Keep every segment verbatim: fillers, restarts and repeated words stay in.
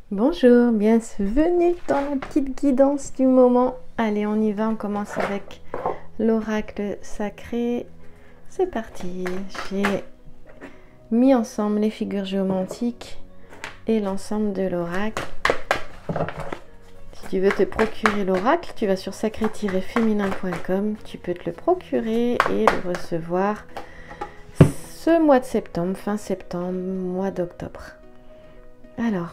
Bonjour, bienvenue dans la petite guidance du moment. Allez, on y va, on commence avec l'oracle sacré. C'est parti, j'ai mis ensemble les figures géomantiques et l'ensemble de l'oracle. Si tu veux te procurer l'oracle, tu vas sur sacré tiret féminin point com, tu peux te le procurer et le recevoir ce mois de septembre, fin septembre, mois d'octobre. Alors,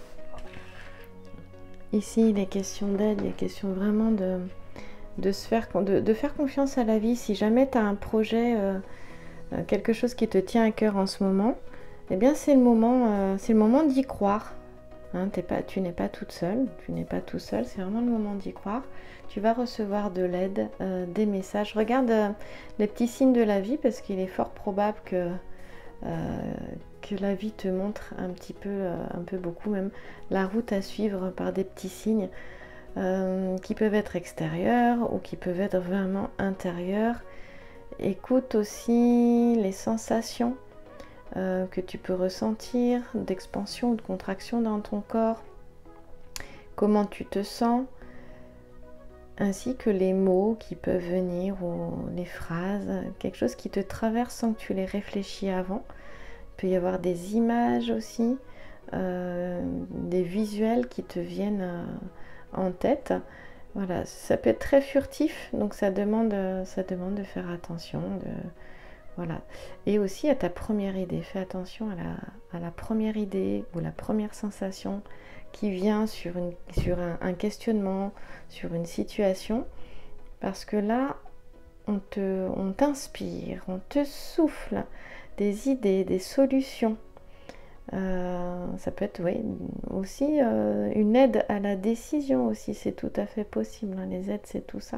ici, il est question d'aide, il est question vraiment de, de, se faire, de, de faire confiance à la vie. Si jamais tu as un projet, euh, quelque chose qui te tient à cœur en ce moment, eh bien c'est le moment, euh, c'est le moment d'y croire. Hein, t'es pas, tu n'es pas toute seule, tu n'es pas tout seul, c'est vraiment le moment d'y croire. Tu vas recevoir de l'aide, euh, des messages. Regarde euh, les petits signes de la vie parce qu'il est fort probable que... Euh, que la vie te montre un petit peu, euh, un peu beaucoup même, la route à suivre par des petits signes euh, qui peuvent être extérieurs ou qui peuvent être vraiment intérieurs. Écoute aussi les sensations euh, que tu peux ressentir d'expansion ou de contraction dans ton corps, comment tu te sens, ainsi que les mots qui peuvent venir ou les phrases, quelque chose qui te traverse sans que tu les réfléchis avant. Il peut y avoir des images aussi, euh, des visuels qui te viennent euh, en tête. Voilà, ça peut être très furtif, donc ça demande, ça demande de faire attention. De, voilà. Et aussi à ta première idée, fais attention à la, à la première idée ou la première sensation qui vient sur, une, sur un, un questionnement, sur une situation, parce que là, on te, on t'inspire, on te souffle des idées, des solutions. Euh, ça peut être oui, aussi euh, une aide à la décision aussi, c'est tout à fait possible. Hein. Les aides, c'est tout ça.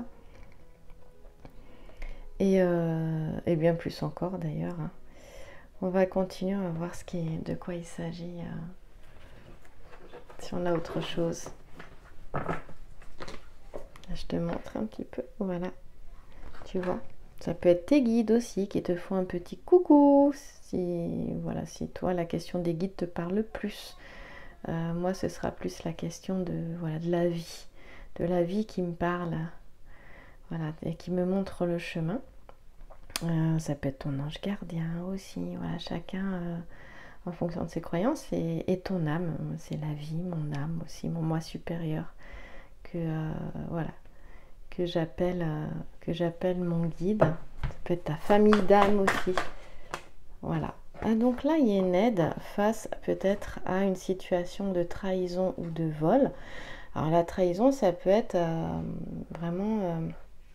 Et, euh, et bien plus encore d'ailleurs. Hein. On va continuer, on va voir ce qui est, de quoi il s'agit. Euh, si on a autre chose. Je te montre un petit peu. Voilà. Tu vois. Ça peut être tes guides aussi qui te font un petit coucou. Si, voilà, si toi, la question des guides te parle plus. Euh, moi, ce sera plus la question de, voilà, de la vie. De la vie qui me parle. Voilà, et qui me montre le chemin. Euh, ça peut être ton ange gardien aussi. Voilà, chacun euh, en fonction de ses croyances. Et, et ton âme, c'est la vie, mon âme aussi, mon moi supérieur. Que, euh, voilà. que j'appelle euh, que j'appelle mon guide. Ça peut être ta famille d'âme aussi. Voilà. Ah, donc là, il y a une aide face peut-être à une situation de trahison ou de vol. Alors la trahison, ça peut être euh, vraiment euh,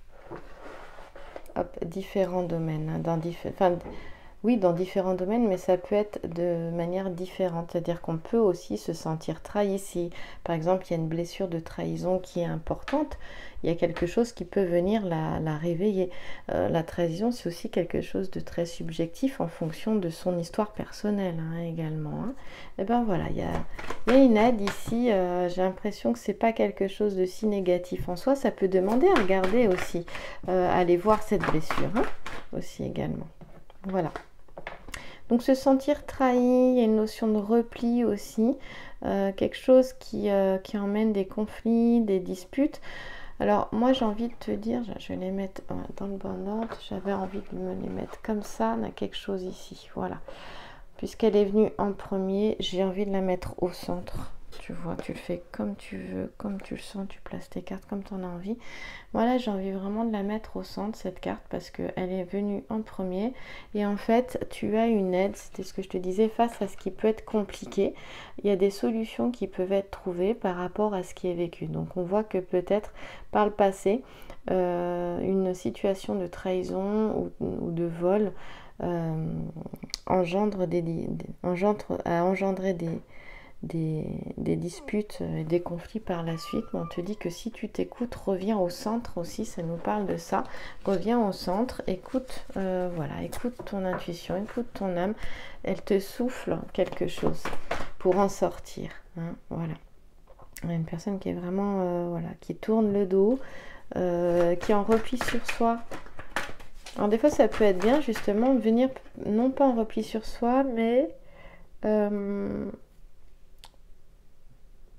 hop, différents domaines. Hein, dans diff enfin, oui, dans différents domaines, mais ça peut être de manière différente. C'est-à-dire qu'on peut aussi se sentir trahi. Si, par exemple, il y a une blessure de trahison qui est importante, il y a quelque chose qui peut venir la, la réveiller. Euh, la trahison, c'est aussi quelque chose de très subjectif en fonction de son histoire personnelle hein, également. Hein. Et ben voilà, il y a, il y a une aide ici. Euh, j'ai l'impression que c'est pas quelque chose de si négatif en soi. Ça peut demander à regarder aussi, euh, aller voir cette blessure hein, aussi également. Voilà. Donc se sentir trahi, il y a une notion de repli aussi, euh, quelque chose qui, euh, qui emmène des conflits, des disputes. Alors moi j'ai envie de te dire, je vais les mettre dans le bon ordre, j'avais envie de me les mettre comme ça, on a quelque chose ici, voilà. Puisqu'elle est venue en premier, j'ai envie de la mettre au centre. Tu vois, tu le fais comme tu veux, comme tu le sens, tu places tes cartes comme tu en as envie. Voilà, j'ai envie vraiment de la mettre au centre, cette carte, parce qu'elle est venue en premier. Et en fait, tu as une aide, c'était ce que je te disais, face à ce qui peut être compliqué. Il y a des solutions qui peuvent être trouvées par rapport à ce qui est vécu. Donc on voit que peut-être par le passé, euh, une situation de trahison ou, ou de vol euh, engendre des, des, engendre, a engendré des... Des, des disputes et des conflits par la suite, mais on te dit que si tu t'écoutes, reviens au centre aussi, ça nous parle de ça, reviens au centre, écoute, euh, voilà, écoute ton intuition, écoute ton âme, elle te souffle quelque chose pour en sortir, hein, voilà. Il y a une personne qui est vraiment, euh, voilà, qui tourne le dos, euh, qui en replie sur soi. Alors des fois ça peut être bien justement de venir, non pas en repli sur soi, mais... Euh,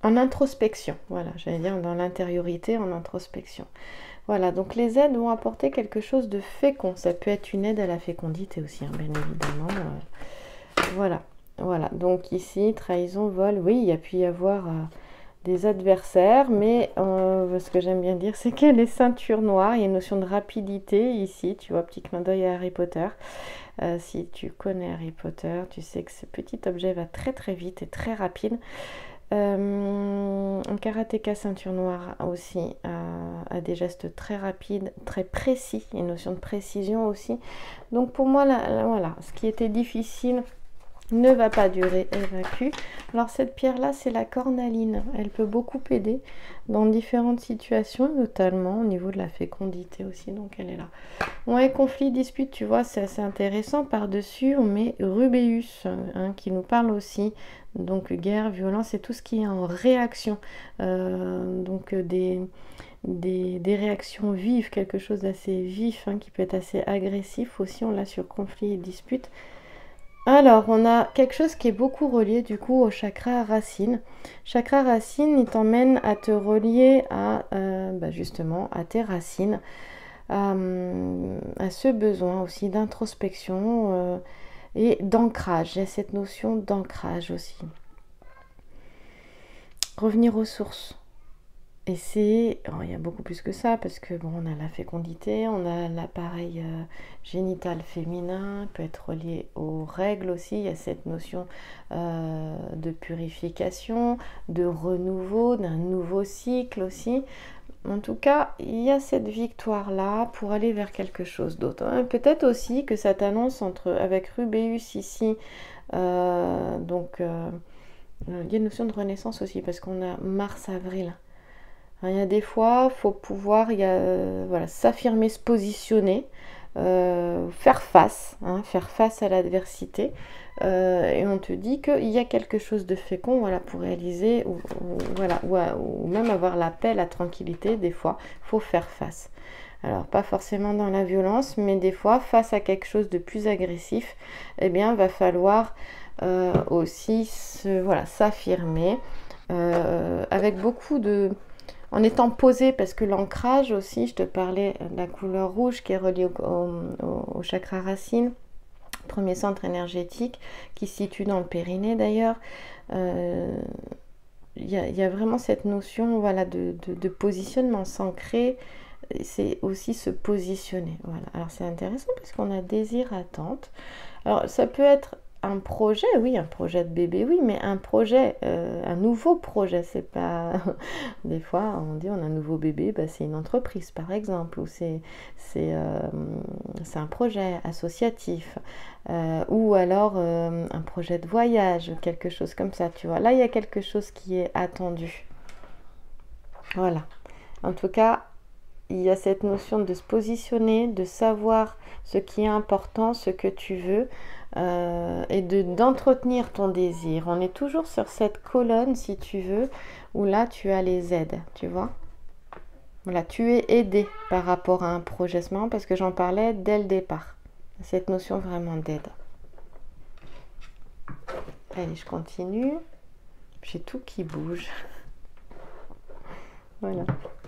en introspection. Voilà, j'allais dire dans l'intériorité, en introspection. Voilà, donc les aides vont apporter quelque chose de fécond. Ça peut être une aide à la fécondité aussi, hein, bien évidemment. Euh, voilà, voilà. Donc ici, trahison, vol, oui, il y a pu y avoir euh, des adversaires, mais euh, ce que j'aime bien dire, c'est qu'elle est ceinture noire. Il y a une notion de rapidité ici, tu vois, petit clin d'œil à Harry Potter. Euh, si tu connais Harry Potter, tu sais que ce petit objet va très très vite et très rapide. Euh, un karatéka ceinture noire aussi a, a des gestes très rapides, très précis, une notion de précision aussi. Donc pour moi, là, là, voilà, ce qui était difficile ne va pas durer, évacue. Alors cette pierre-là, c'est la cornaline. Elle peut beaucoup aider dans différentes situations, notamment au niveau de la fécondité aussi, donc elle est là. Ouais, conflit, dispute, tu vois, c'est assez intéressant. Par-dessus, on met Rubéus, hein, qui nous parle aussi. Donc guerre, violence et tout ce qui est en réaction. Euh, donc des, des, des réactions vives, quelque chose d'assez vif, hein, qui peut être assez agressif aussi. On l'a sur conflit et dispute. Alors, on a quelque chose qui est beaucoup relié du coup au chakra racine. Chakra racine, il t'emmène à te relier à euh, bah, justement à tes racines, à, à ce besoin aussi d'introspection euh, et d'ancrage. Il y a cette notion d'ancrage aussi. Revenir aux sources. Et c'est, oh, il y a beaucoup plus que ça, parce que bon, on a la fécondité, on a l'appareil euh, génital féminin, peut être relié aux règles aussi, il y a cette notion euh, de purification, de renouveau, d'un nouveau cycle aussi. En tout cas, il y a cette victoire-là pour aller vers quelque chose d'autre. Hein. Peut-être aussi que ça t'annonce entre, avec Rubéus ici, euh, donc euh, il y a une notion de renaissance aussi, parce qu'on a Mars-Avril. Il y a des fois, il faut pouvoir il y a, euh, voilà, s'affirmer, se positionner, euh, faire face, hein, faire face à l'adversité. Euh, et on te dit qu'il y a quelque chose de fécond, voilà, pour réaliser, ou, ou voilà, ou, ou même avoir la paix, la tranquillité, des fois, il faut faire face. Alors, pas forcément dans la violence, mais des fois, face à quelque chose de plus agressif, eh bien, va falloir euh, aussi se, voilà, s'affirmer euh, avec beaucoup de... En étant posé, parce que l'ancrage aussi, je te parlais de la couleur rouge qui est reliée au, au, au chakra racine, premier centre énergétique, qui se situe dans le périnée d'ailleurs. Euh, Il y, y a vraiment cette notion voilà, de, de, de positionnement, s'ancrer, c'est aussi se positionner. Voilà. Alors c'est intéressant parce qu'on a désir, attente. Alors ça peut être un projet, oui, un projet de bébé, oui, mais un projet, euh, un nouveau projet, c'est pas... Des fois, on dit on a un nouveau bébé, bah, c'est une entreprise, par exemple, ou c'est euh, un projet associatif, euh, ou alors euh, un projet de voyage, quelque chose comme ça, tu vois. Là, il y a quelque chose qui est attendu. Voilà. En tout cas, il y a cette notion de se positionner, de savoir ce qui est important, ce que tu veux, euh, et de d'entretenir ton désir. On est toujours sur cette colonne, si tu veux, où là, tu as les aides, tu vois. Voilà, tu es aidé par rapport à un projet, c'est marrant parce que j'en parlais dès le départ. Cette notion vraiment d'aide. Allez, je continue. J'ai tout qui bouge. Voilà.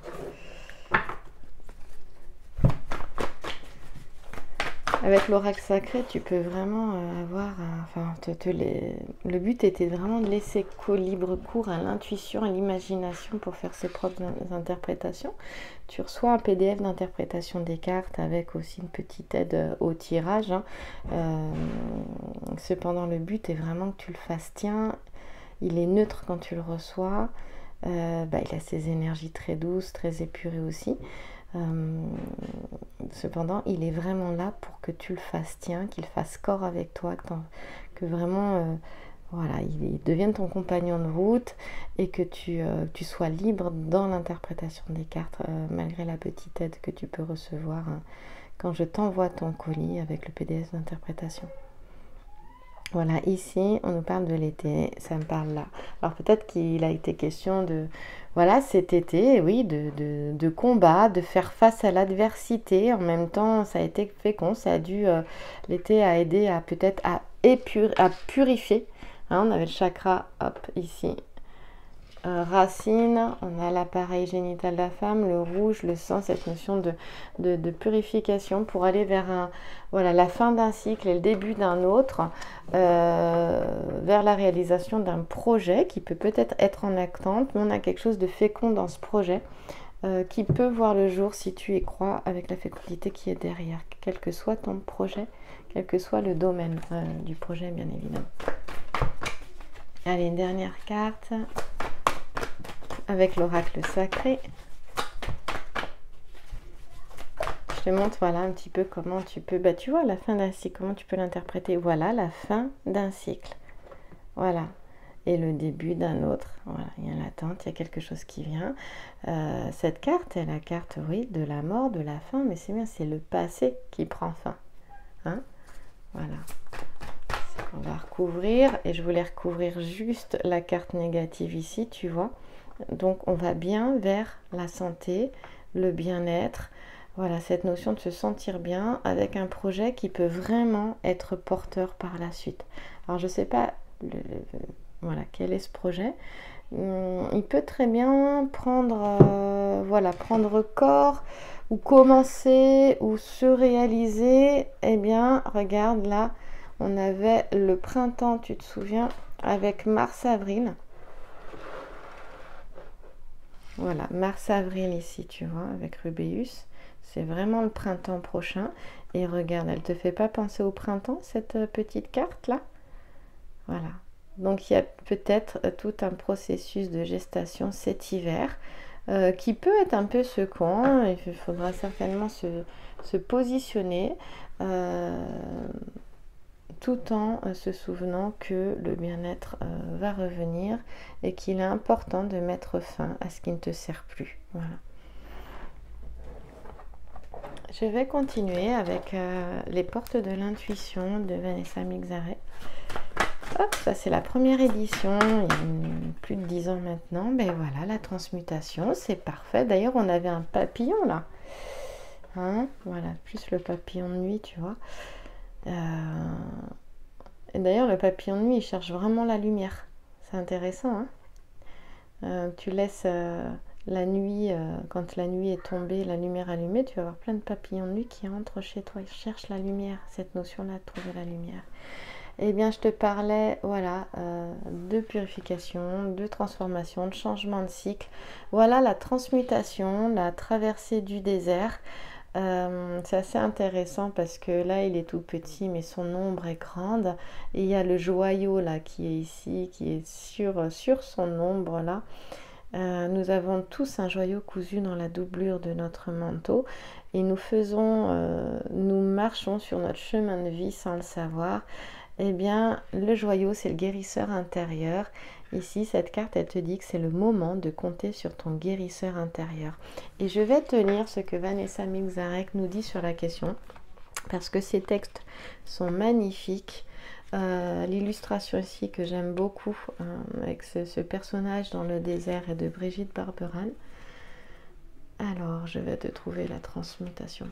Avec l'oracle sacré, tu peux vraiment euh, avoir... Euh, enfin, te, te les... Le but était vraiment de laisser libre cours à l'intuition, à l'imagination pour faire ses propres interprétations. Tu reçois un P D F d'interprétation des cartes avec aussi une petite aide au tirage. Hein. Euh, cependant, le but est vraiment que tu le fasses tien. Il est neutre quand tu le reçois. Euh, bah, il a ses énergies très douces, très épurées aussi. Euh, cependant, il est vraiment là pour que tu le fasses tien, qu'il fasse corps avec toi, que, que vraiment, euh, voilà, il, il devienne ton compagnon de route et que tu, euh, tu sois libre dans l'interprétation des cartes, euh, malgré la petite aide que tu peux recevoir hein, quand je t'envoie ton colis avec le P D F d'interprétation. Voilà, ici, on nous parle de l'été, ça me parle là. Alors peut-être qu'il a été question de, voilà, cet été, oui, de, de, de combat, de faire face à l'adversité. En même temps, ça a été fécond, ça a dû, euh, l'été a aidé à peut-être à, épur, à purifier. Hein, on avait le chakra, hop, ici, euh, racine, on a l'appareil génital de la femme, le rouge, le sang, cette notion de, de, de purification pour aller vers un, voilà, la fin d'un cycle et le début d'un autre, euh, vers la réalisation d'un projet qui peut peut-être être en attente, mais on a quelque chose de fécond dans ce projet euh, qui peut voir le jour si tu y crois avec la fécondité qui est derrière, quel que soit ton projet, quel que soit le domaine euh, du projet, bien évidemment. Allez, une dernière carte avec l'oracle sacré. Je te montre, voilà, un petit peu comment tu peux, bah tu vois, la fin d'un cycle, comment tu peux l'interpréter. Voilà, la fin d'un cycle. Voilà. Et le début d'un autre. Voilà, il y a l'attente, il y a quelque chose qui vient. Euh, cette carte est la carte, oui, de la mort, de la fin, mais c'est bien, c'est le passé qui prend fin. Hein? Voilà. On va recouvrir, et je voulais recouvrir juste la carte négative ici, tu vois. Donc on va bien vers la santé, le bien-être, voilà, cette notion de se sentir bien avec un projet qui peut vraiment être porteur par la suite. Alors je ne sais pas le, le, voilà, quel est ce projet. Hum, il peut très bien prendre, euh, voilà, prendre corps ou commencer ou se réaliser. Eh bien, regarde là. On avait le printemps, tu te souviens, avec mars-avril. Voilà, mars-avril ici, tu vois, avec Rubéus. C'est vraiment le printemps prochain. Et regarde, elle ne te fait pas penser au printemps, cette petite carte-là? Voilà. Donc, il y a peut-être tout un processus de gestation cet hiver euh, qui peut être un peu secouant. Il faudra certainement se, se positionner. Euh, tout en euh, se souvenant que le bien-être euh, va revenir et qu'il est important de mettre fin à ce qui ne te sert plus. Voilà. Je vais continuer avec euh, les portes de l'intuition de Vanessa Mixaret. Hop, ça c'est la première édition, il y a une, plus de dix ans maintenant. Ben voilà, la transmutation, c'est parfait. D'ailleurs, on avait un papillon là. Hein, voilà, plus le papillon de nuit, tu vois. Euh, et d'ailleurs, le papillon de nuit, il cherche vraiment la lumière. C'est intéressant, hein. Euh, tu laisses euh, la nuit, euh, quand la nuit est tombée, la lumière allumée, tu vas avoir plein de papillons de nuit qui entrent chez toi. Ils cherchent la lumière, cette notion-là de trouver la lumière. Eh bien, je te parlais, voilà, euh, de purification, de transformation, de changement de cycle. Voilà la transmutation, la traversée du désert. Euh, c'est assez intéressant parce que là il est tout petit mais son ombre est grande et il y a le joyau là qui est ici, qui est sur, sur son ombre là. Euh, nous avons tous un joyau cousu dans la doublure de notre manteau et nous faisons, euh, nous marchons sur notre chemin de vie sans le savoir. Eh bien, le joyau, c'est le guérisseur intérieur. Ici, cette carte, elle te dit que c'est le moment de compter sur ton guérisseur intérieur. Et je vais te lire ce que Vanessa Mixaret nous dit sur la question, parce que ces textes sont magnifiques. Euh, l'illustration ici que j'aime beaucoup, euh, avec ce, ce personnage dans le désert est de Brigitte Barberan. Alors, je vais te trouver la transmutation,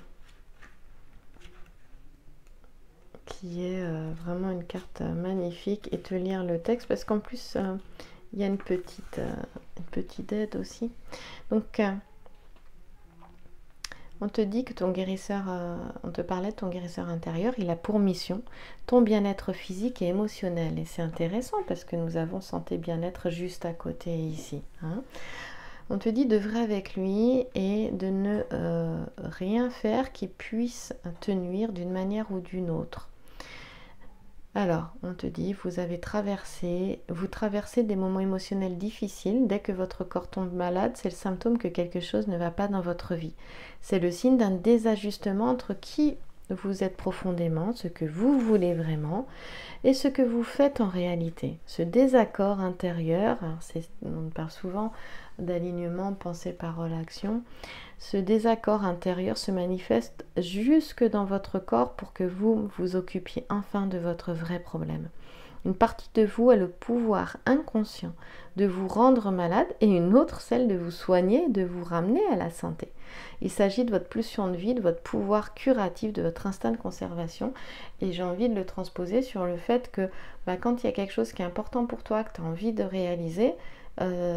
qui est euh, vraiment une carte euh, magnifique, et te lire le texte parce qu'en plus euh, il y a une petite, euh, une petite aide aussi. Donc euh, on te dit que ton guérisseur, euh, on te parlait de ton guérisseur intérieur, il a pour mission ton bien-être physique et émotionnel, et c'est intéressant parce que nous avons santé bien-être juste à côté ici, hein. On te dit d'œuvrer avec lui et de ne euh, rien faire qui puisse te nuire d'une manière ou d'une autre. Alors, on te dit, vous avez traversé, vous traversez des moments émotionnels difficiles. Dès que votre corps tombe malade, c'est le symptôme que quelque chose ne va pas dans votre vie. C'est le signe d'un désajustement entre qui vous êtes profondément, ce que vous voulez vraiment, et ce que vous faites en réalité. Ce désaccord intérieur, c'est, on parle souvent d'alignement, pensée, parole, action. Ce désaccord intérieur se manifeste jusque dans votre corps pour que vous vous occupiez enfin de votre vrai problème. Une partie de vous a le pouvoir inconscient de vous rendre malade et une autre celle de vous soigner et de vous ramener à la santé. Il s'agit de votre pulsion de vie, de votre pouvoir curatif, de votre instinct de conservation, et j'ai envie de le transposer sur le fait que bah, quand il y a quelque chose qui est important pour toi, que tu as envie de réaliser, euh,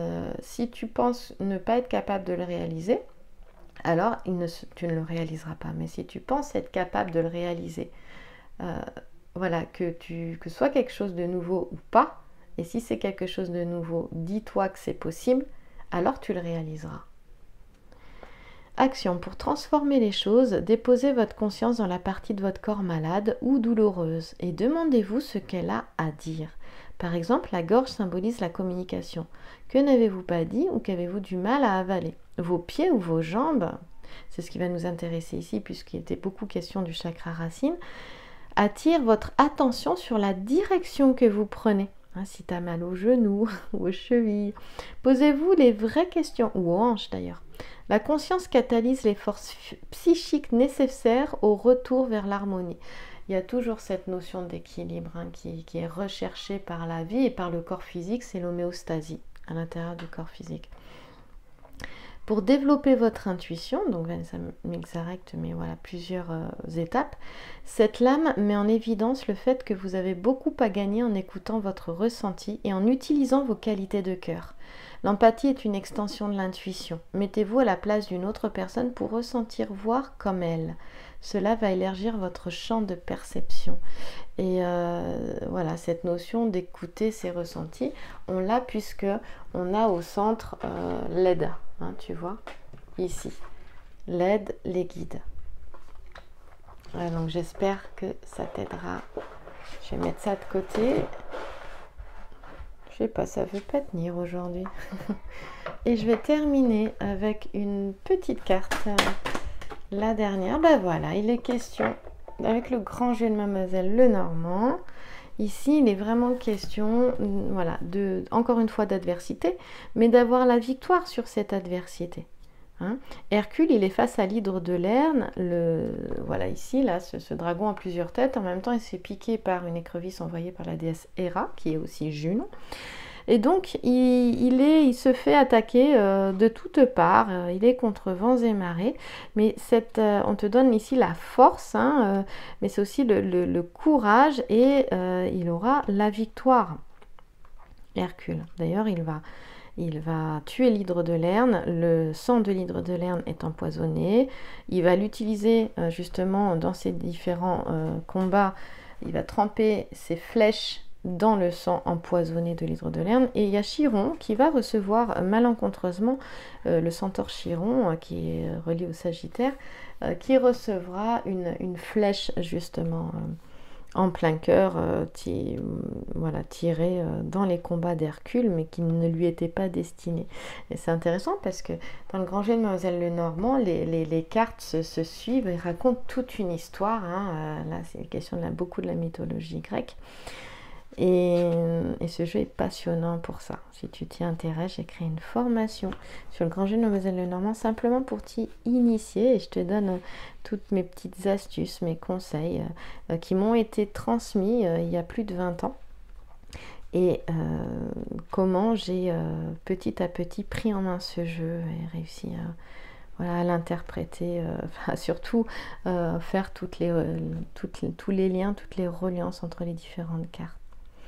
si tu penses ne pas être capable de le réaliser, alors il ne, tu ne le réaliseras pas. Mais si tu penses être capable de le réaliser, euh, voilà, que, tu, que ce soit quelque chose de nouveau ou pas, et si c'est quelque chose de nouveau, dis-toi que c'est possible, alors tu le réaliseras. Action. Pour transformer les choses, déposez votre conscience dans la partie de votre corps malade ou douloureuse et demandez-vous ce qu'elle a à dire. Par exemple, la gorge symbolise la communication. Que n'avez-vous pas dit ou qu'avez-vous du mal à avaler? Vos pieds ou vos jambes, c'est ce qui va nous intéresser ici puisqu'il était beaucoup question du chakra racine, attirent votre attention sur la direction que vous prenez. Hein, si tu as mal aux genoux ou aux chevilles, posez-vous les vraies questions, ou aux hanches d'ailleurs. La conscience catalyse les forces psychiques nécessaires au retour vers l'harmonie. Il y a toujours cette notion d'équilibre hein, qui, qui est recherchée par la vie et par le corps physique, c'est l'homéostasie à l'intérieur du corps physique. Pour développer votre intuition, donc ça m'exacte, mais voilà, plusieurs euh, étapes, cette lame met en évidence le fait que vous avez beaucoup à gagner en écoutant votre ressenti et en utilisant vos qualités de cœur. L'empathie est une extension de l'intuition. Mettez-vous à la place d'une autre personne pour ressentir, voir comme elle. Cela va élargir votre champ de perception. Et euh, voilà, cette notion d'écouter ses ressentis, on l'a puisque on a au centre euh, l'aide, hein, tu vois, ici. L'aide, les guides. Voilà, donc j'espère que ça t'aidera. Je vais mettre ça de côté. Je sais pas, ça veut pas tenir aujourd'hui. Et je vais terminer avec une petite carte. La dernière, ben voilà, il est question, avec le grand jeu de Mademoiselle Lenormand. Ici, il est vraiment question, voilà, de, encore une fois d'adversité, mais d'avoir la victoire sur cette adversité. Hein. Hercule, il est face à l'hydre de Lerne, le, voilà ici, là, ce, ce dragon a plusieurs têtes, en même temps il se fait piquer par une écrevisse envoyée par la déesse Héra, qui est aussi Junon, et donc il, il, est, il se fait attaquer euh, de toutes parts, euh, il est contre vents et marées, mais cette, euh, on te donne ici la force, hein, euh, mais c'est aussi le, le, le courage, et euh, il aura la victoire, Hercule. D'ailleurs, il va... Il va tuer l'hydre de Lerne, le sang de l'hydre de Lerne est empoisonné, il va l'utiliser euh, justement dans ses différents euh, combats, il va tremper ses flèches dans le sang empoisonné de l'hydre de Lerne, et il y a Chiron qui va recevoir euh, malencontreusement euh, le centaure Chiron, euh, qui est relié au Sagittaire, euh, qui recevra une, une flèche justement euh, en plein cœur, euh, ti voilà, tiré euh, dans les combats d'Hercule, mais qui ne lui était pas destiné. Et c'est intéressant parce que dans le grand jeu de Mademoiselle Lenormand, les, les, les cartes se, se suivent et racontent toute une histoire. Hein. Euh, là, c'est une question de la, beaucoup de la mythologie grecque. Et, et ce jeu est passionnant pour ça. Si tu t'y intéresses, j'ai créé une formation sur le grand jeu de Mademoiselle Lenormand simplement pour t'y initier, et je te donne euh, toutes mes petites astuces, mes conseils euh, qui m'ont été transmis euh, il y a plus de vingt ans, et euh, comment j'ai euh, petit à petit pris en main ce jeu et réussi à, voilà, à l'interpréter, euh, enfin, surtout euh, faire toutes les, euh, toutes les, tous les liens, toutes les reliances entre les différentes cartes.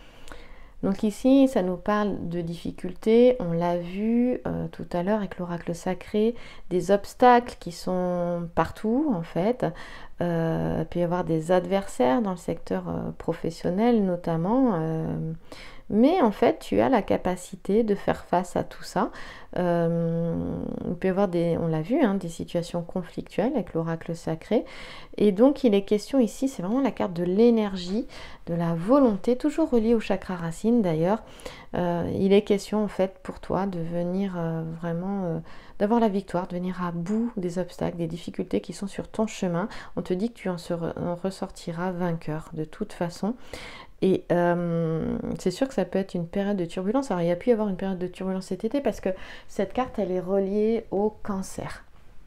Donc ici, ça nous parle de difficultés, on l'a vu euh, tout à l'heure avec l'oracle sacré, des obstacles qui sont partout en fait. Euh, il peut y avoir des adversaires dans le secteur euh, professionnel notamment, euh, mais en fait tu as la capacité de faire face à tout ça. Euh, il peut y avoir des, on l'a vu, hein, des situations conflictuelles avec l'oracle sacré, et donc il est question ici, c'est vraiment la carte de l'énergie, de la volonté, toujours reliée au chakra racine d'ailleurs. Euh, il est question en fait pour toi de venir euh, vraiment, euh, d'avoir la victoire, de venir à bout des obstacles, des difficultés qui sont sur ton chemin. On te dit que tu en, en ressortiras vainqueur de toute façon. Et euh, c'est sûr que ça peut être une période de turbulence. Alors il y a pu y avoir une période de turbulence cet été parce que cette carte elle est reliée au cancer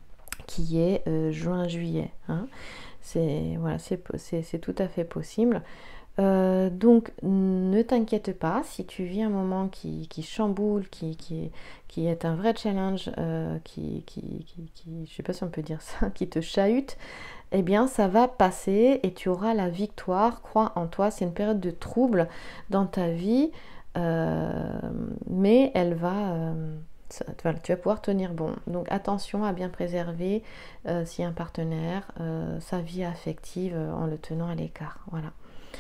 qui est euh, juin-juillet. Hein. C'est voilà, c'est tout à fait possible. Euh, donc ne t'inquiète pas si tu vis un moment qui, qui chamboule, qui, qui, qui est un vrai challenge, euh, qui, qui, qui, qui, je sais pas si on peut dire ça, qui te chahute, eh bien ça va passer et tu auras la victoire, crois en toi. C'est une période de trouble dans ta vie, euh, mais elle va, euh, Ça, voilà, tu vas pouvoir tenir bon. Donc attention à bien préserver, euh, si un partenaire, euh, sa vie affective euh, en le tenant à l'écart. Voilà.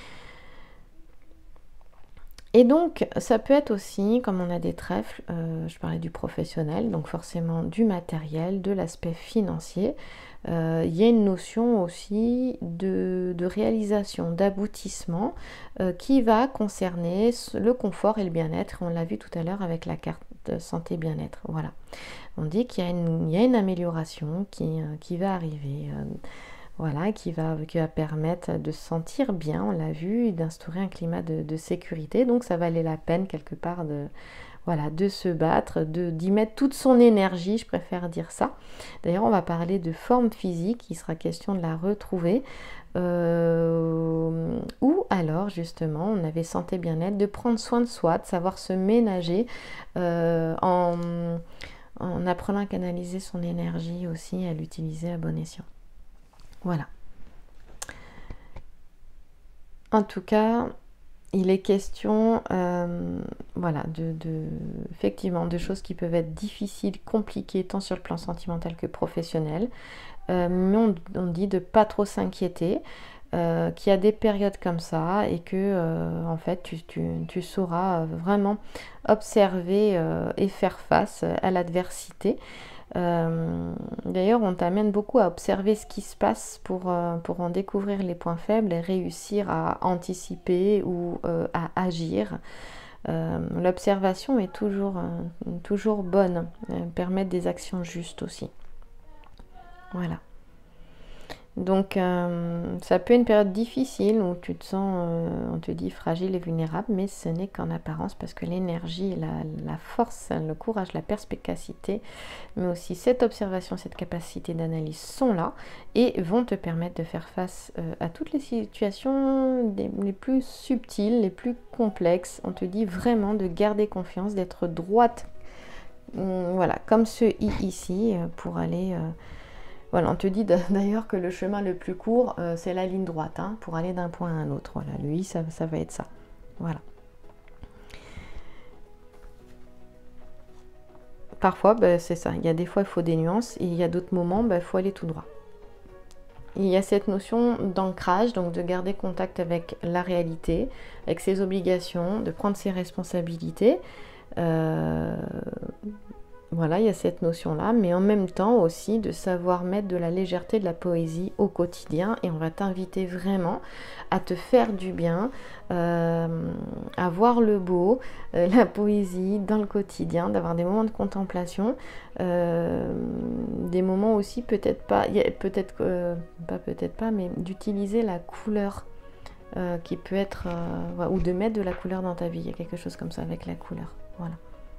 Et donc, ça peut être aussi, comme on a des trèfles, euh, je parlais du professionnel, donc forcément du matériel, de l'aspect financier. Euh, il y a une notion aussi de, de réalisation, d'aboutissement, euh, qui va concerner le confort et le bien-être. On l'a vu tout à l'heure avec la carte de santé bien-être. Voilà. On dit qu'il y a une, il y a une amélioration qui, euh, qui va arriver. Euh, voilà, qui va, qui va permettre de se sentir bien, on l'a vu, et d'instaurer un climat de, de sécurité. Donc ça valait la peine quelque part de, voilà, de se battre, de, d'y mettre toute son énergie, je préfère dire ça. D'ailleurs, on va parler de forme physique, il sera question de la retrouver. Euh, ou alors, justement, on avait santé bien-être, de prendre soin de soi, de savoir se ménager euh, en, en apprenant à canaliser son énergie aussi, à l'utiliser à bon escient. Voilà. En tout cas, il est question, euh, voilà, de, de, effectivement, de choses qui peuvent être difficiles, compliquées, tant sur le plan sentimental que professionnel. Euh, mais on, on dit de pas trop s'inquiéter, euh, qu'il y a des périodes comme ça et que, euh, en fait, tu, tu, tu sauras vraiment observer euh, et faire face à l'adversité. Euh, D'ailleurs, on t'amène beaucoup à observer ce qui se passe pour, euh, pour en découvrir les points faibles et réussir à anticiper ou euh, à agir. Euh, L'observation est toujours, euh, toujours bonne, elle permet des actions justes aussi. Voilà. Donc euh, ça peut être une période difficile où tu te sens, euh, on te dit fragile et vulnérable, mais ce n'est qu'en apparence parce que l'énergie, la, la force, le courage, la perspicacité, mais aussi cette observation, cette capacité d'analyse sont là et vont te permettre de faire face euh, à toutes les situations des, les plus subtiles, les plus complexes. On te dit vraiment de garder confiance, d'être droite, hum, voilà, comme ce i ici, euh, pour aller... Euh, Voilà, on te dit d'ailleurs que le chemin le plus court, euh, c'est la ligne droite, hein, pour aller d'un point à un autre. Voilà, lui, ça, ça va être ça. Voilà. Parfois, ben, c'est ça. Il y a des fois, il faut des nuances, et il y a d'autres moments, ben, il faut aller tout droit. Il y a cette notion d'ancrage, donc de garder contact avec la réalité, avec ses obligations, de prendre ses responsabilités. Euh, Voilà, il y a cette notion-là, mais en même temps aussi de savoir mettre de la légèreté, de la poésie au quotidien. Et on va t'inviter vraiment à te faire du bien, euh, à voir le beau, euh, la poésie dans le quotidien, d'avoir des moments de contemplation, euh, des moments aussi peut-être pas, peut-être euh, pas peut-être pas, mais d'utiliser la couleur euh, qui peut être, euh, ou de mettre de la couleur dans ta vie. Il y a quelque chose comme ça avec la couleur. Voilà.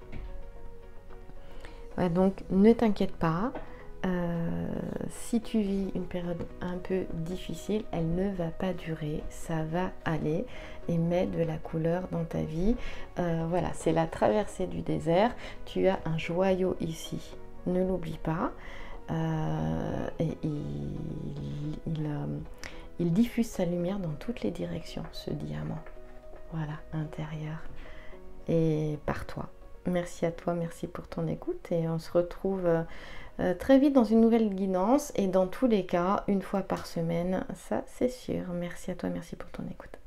Ouais, donc ne t'inquiète pas, euh, si tu vis une période un peu difficile, elle ne va pas durer, ça va aller, et mets de la couleur dans ta vie. Euh, voilà, c'est la traversée du désert, tu as un joyau ici, ne l'oublie pas, euh, et il, il, euh, il diffuse sa lumière dans toutes les directions, ce diamant, voilà, intérieur, et par toi. Merci à toi, merci pour ton écoute et on se retrouve euh, très vite dans une nouvelle guidance et dans tous les cas, une fois par semaine, ça c'est sûr. Merci à toi, merci pour ton écoute.